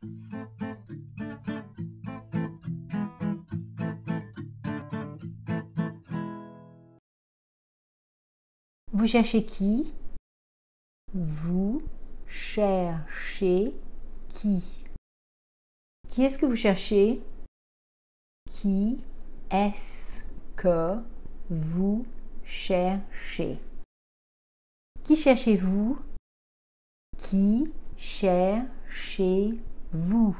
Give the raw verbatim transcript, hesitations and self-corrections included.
Vous cherchez qui? Vous cherchez qui? Qui est-ce que vous cherchez? Qui est-ce que vous cherchez? Qui cherchez-vous? Qui cherchez-vous?